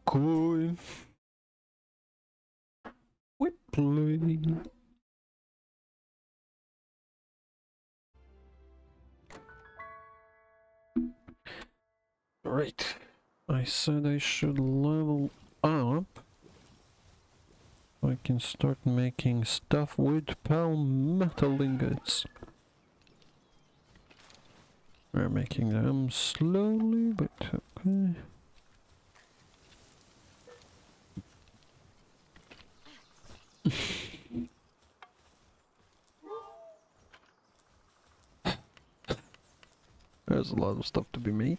Bitcoin. We play. Right. I said I should level up. I can start making stuff with palmetto ingots. We're making them slowly, but okay. There's a lot of stuff to be made.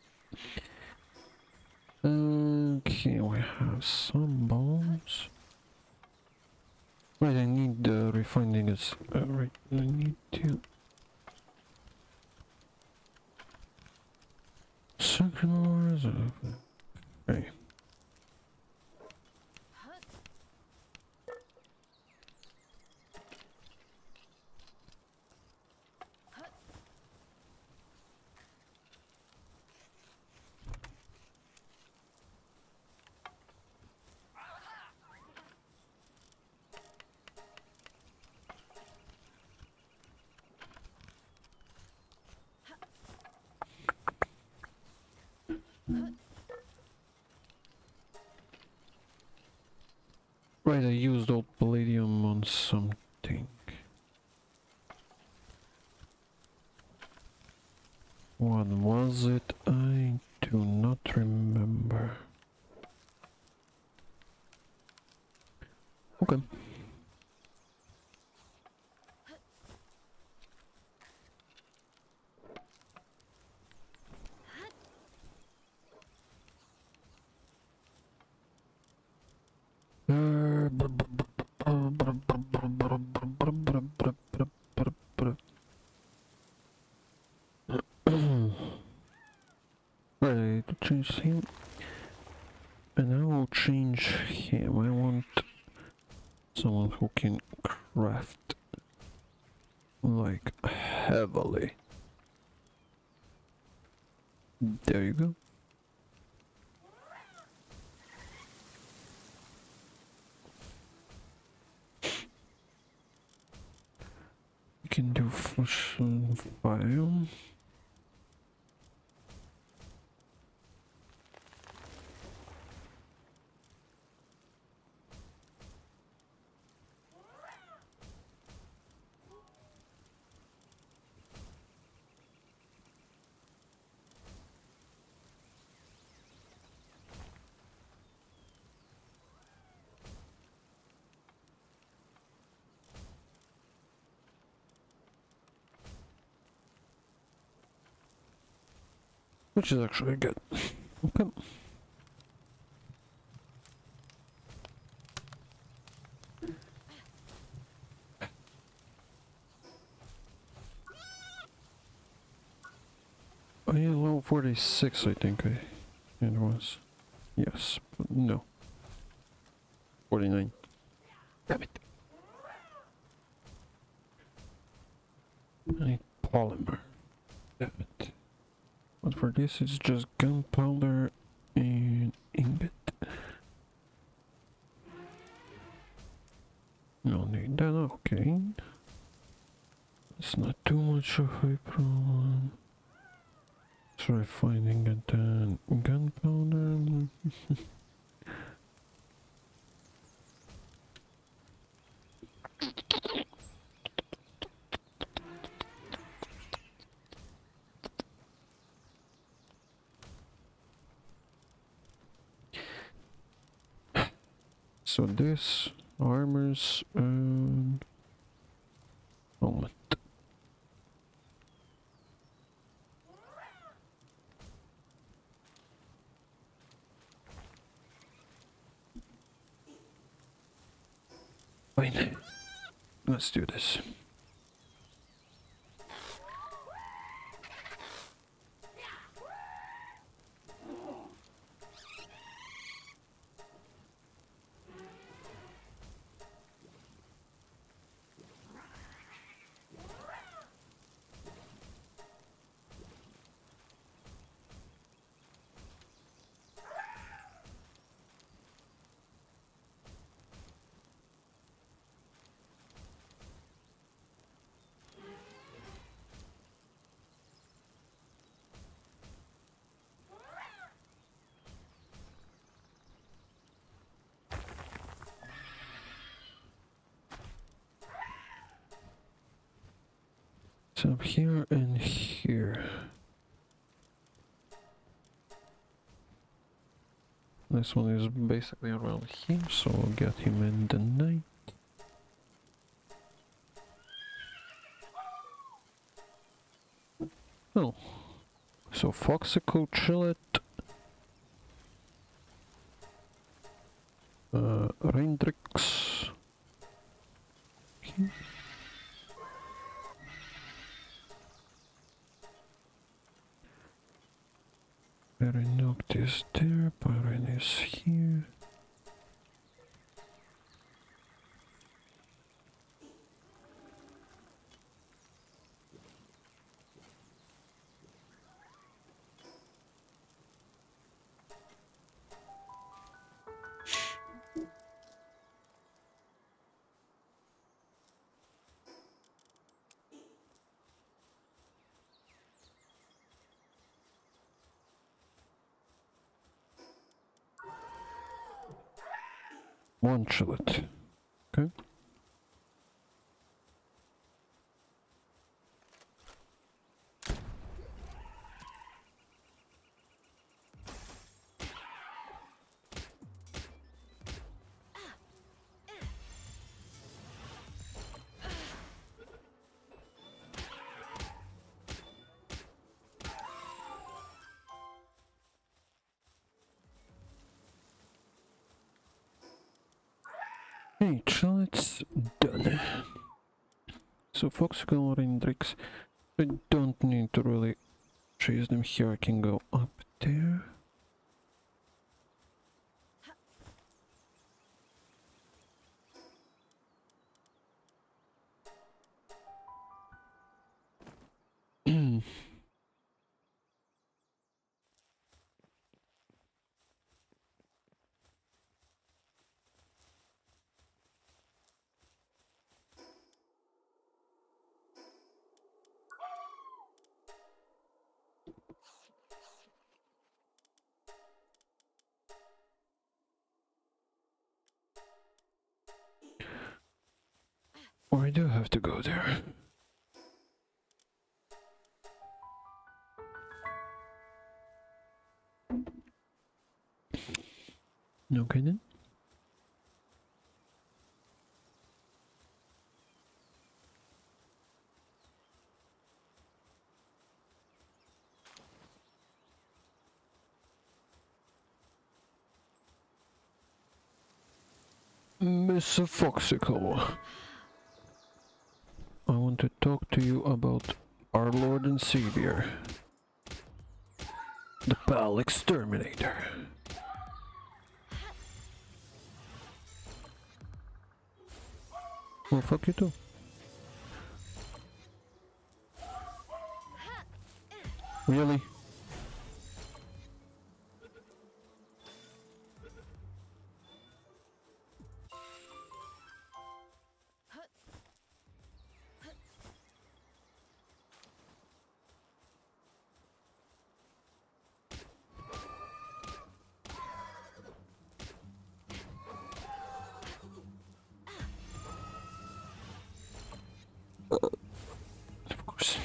Okay, we have some bones. Wait, I need the refined ingots. Right, I need to... Synchronize. Okay. Right, I used old palladium on something. What was it? I do not remember. Okay. Right, change him. And I will change him. I want someone who can craft like heavily. There you go. You can do fusion file. Which is actually good. Okay. Oh yeah, level 46 I think it was. Yes, but no. 49. Damn it. I need polymer. Damn it. But for this it's just gunpowder and ingot. No need that, okay. It's not too much of a problem. Try finding it then gunpowder. So this armors and helmet. Fine. Let's do this. So here and here. This one is basically around here, so I'll get him in the night. Oh, so Foxico, Chillet, Reindrix. Okay. Perinoct is there, Pyren is here. One Chillet. Okay. Hey, Chillet's done. So Foxico, Reindrix. I don't need to really chase them here. I can go up there. Or I do have to go there. Okay then. Mr. Foxico, I want to talk to you about our Lord and Savior, the Pal Exterminator. Well, fuck you too. Really? Of course.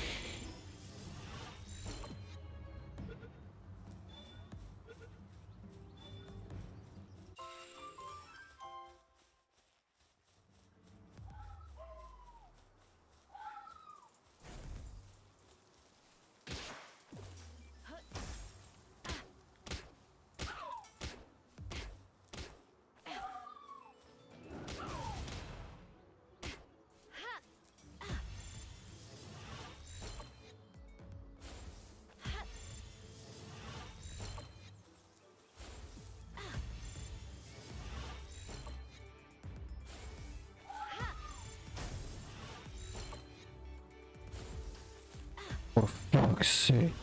For fuck's sake.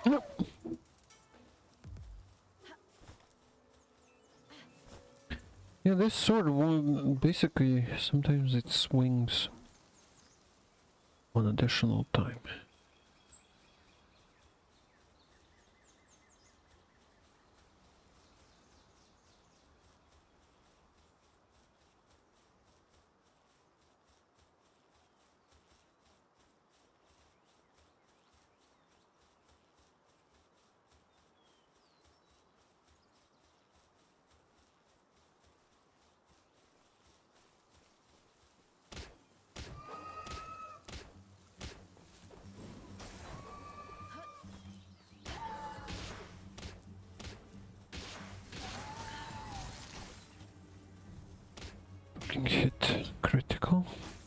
Nope. Yeah, this sword will basically sometimes it swings one additional time. Fucking hit critical.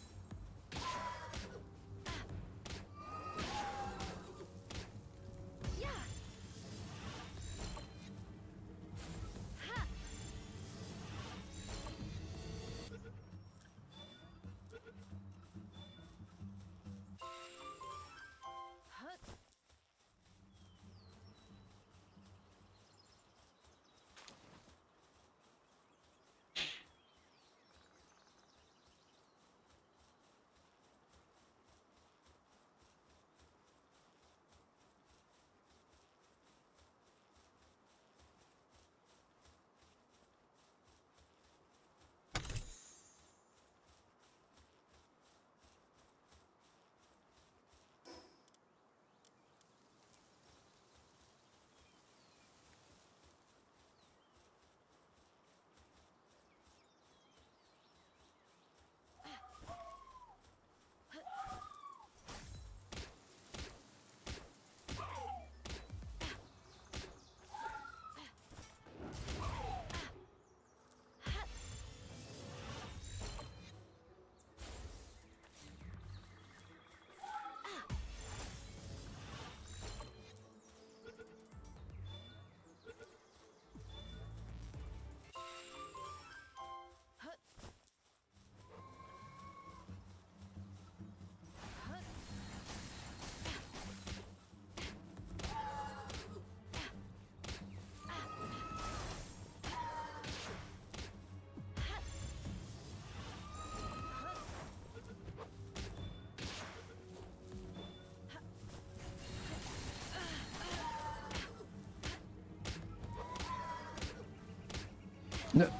No.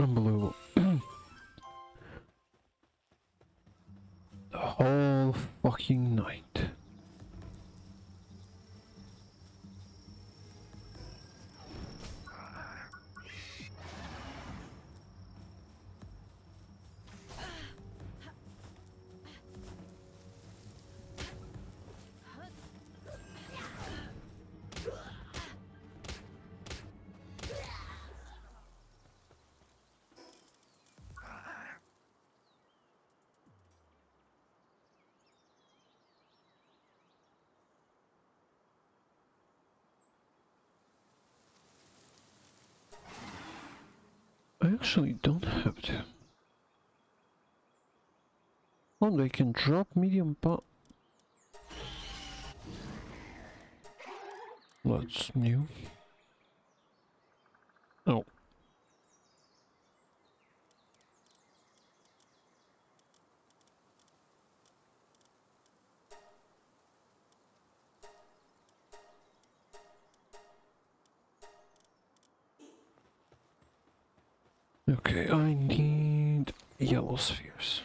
Unbelievable. The whole fucking night. I actually don't have to. Oh, they can drop medium power. That's new. Oh. Okay, I need yellow spheres.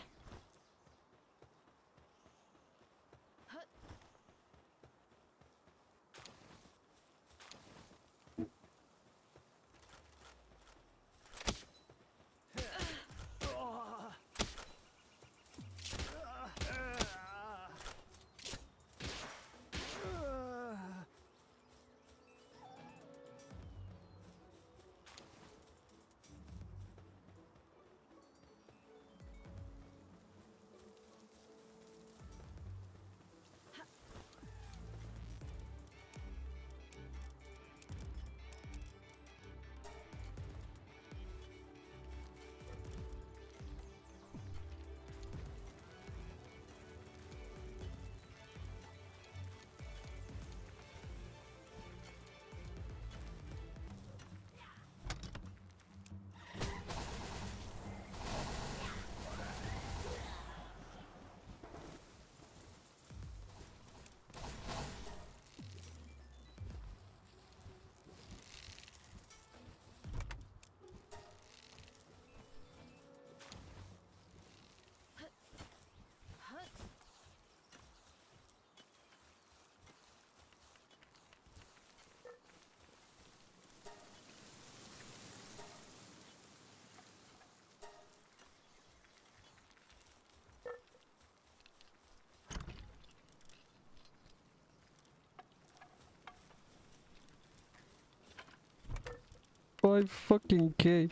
Why fucking K?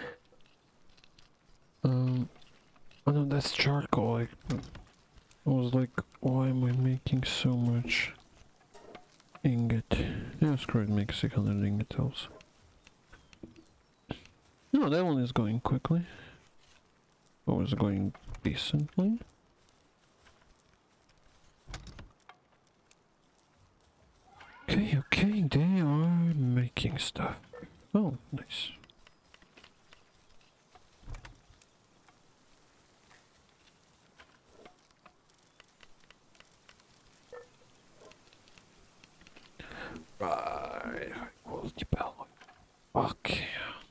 Oh no, that's charcoal. I was like, why am I making so much ingot? Yeah, screw it, make 600 ingot else. No, that one is going quickly. Or is it going decently? Okay, okay, they are making stuff. Oh, nice. Right, high quality pallet. Okay.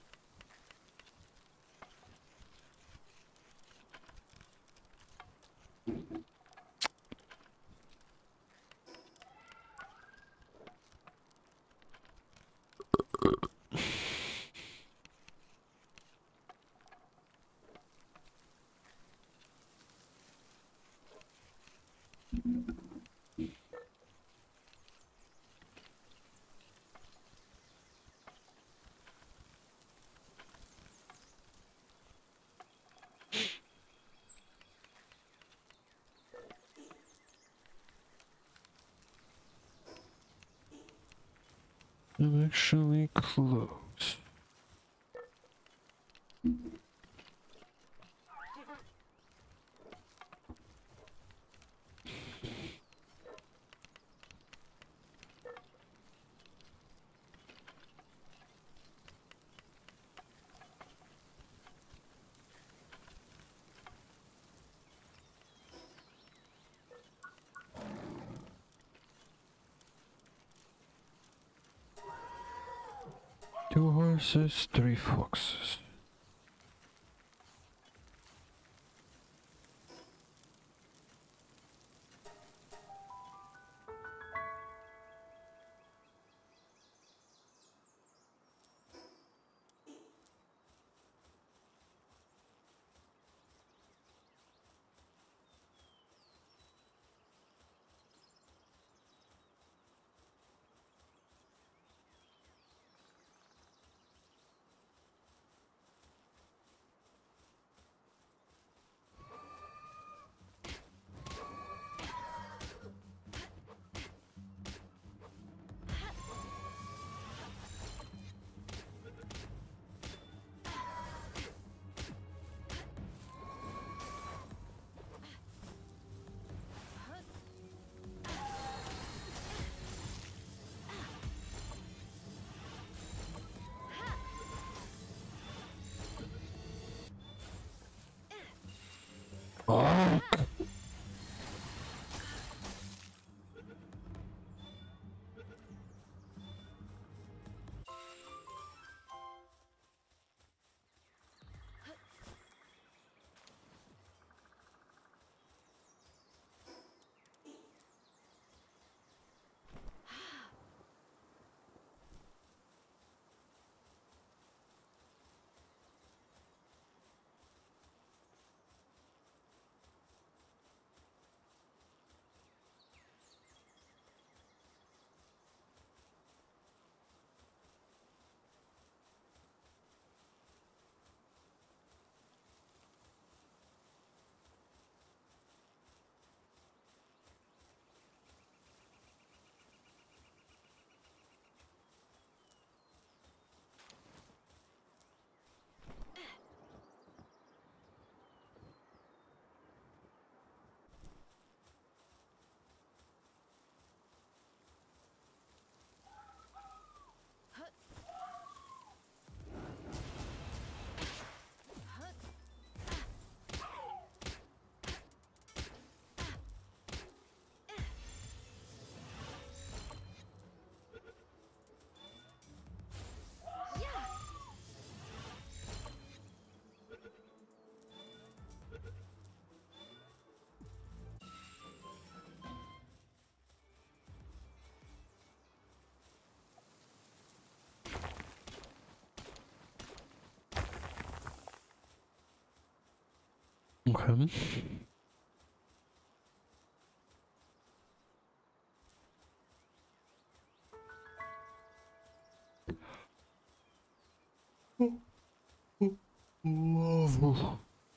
I'm actually close. Two horses, three foxes. Fuck! Okay. Love.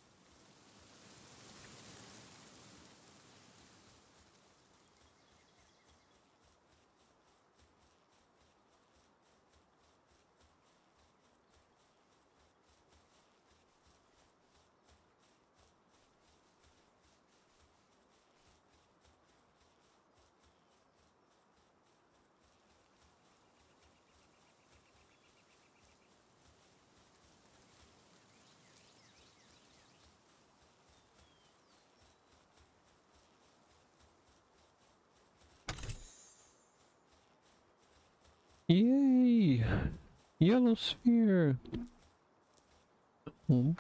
Yay! Yellow sphere! Hmm.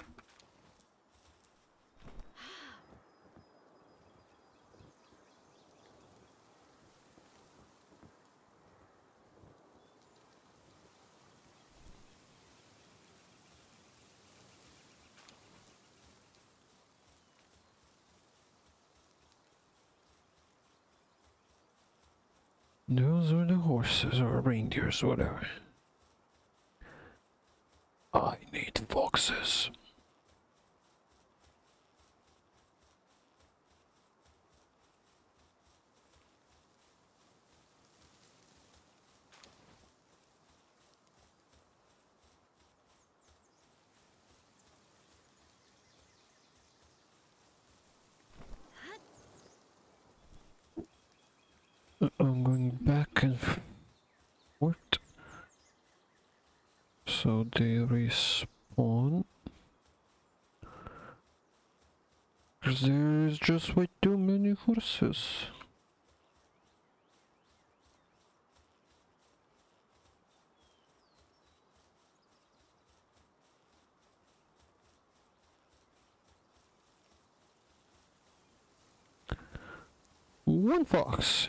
Those are the horses or reindeers, whatever. I need foxes. I'm going back and forth. So they respawn. Because there's just way too many horses. One fox.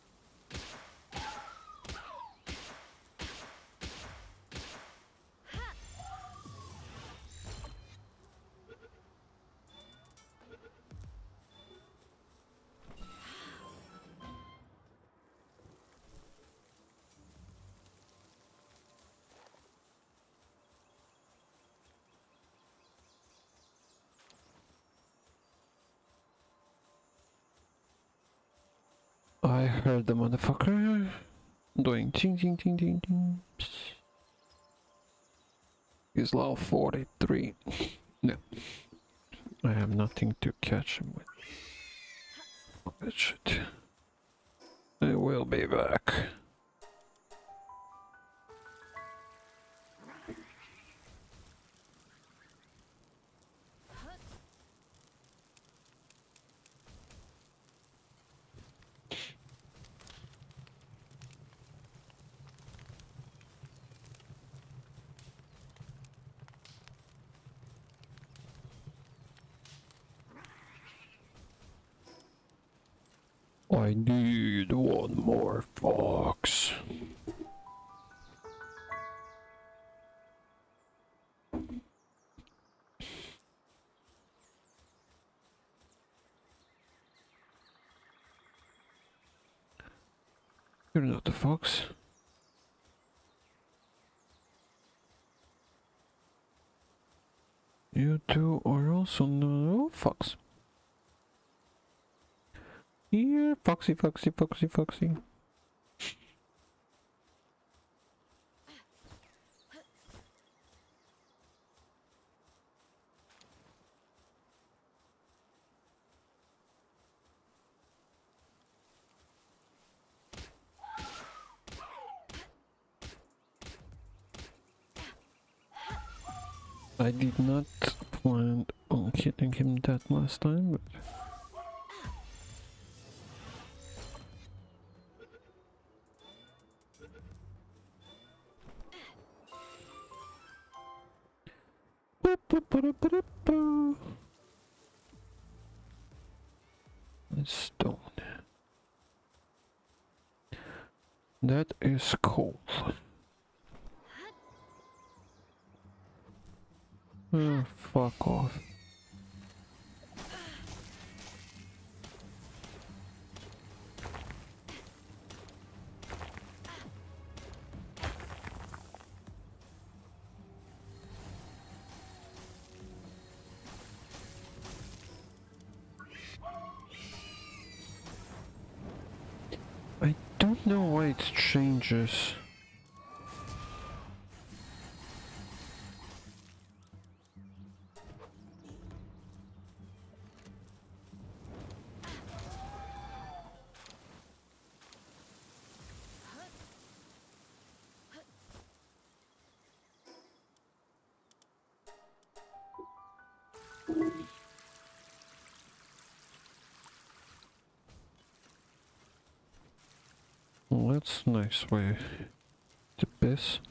I heard the motherfucker doing ting ting ting ting ting. He's level 43. No. I have nothing to catch him with. That shit. I will be back. I need one more fox. You're not the fox. You two are also no fox. Here, foxy, foxy, foxy, foxy. I did not plan on hitting him that last time, but... Stone. That is coal. Oh, fuck off. I don't know why it changes. Well, that's a nice way to piss.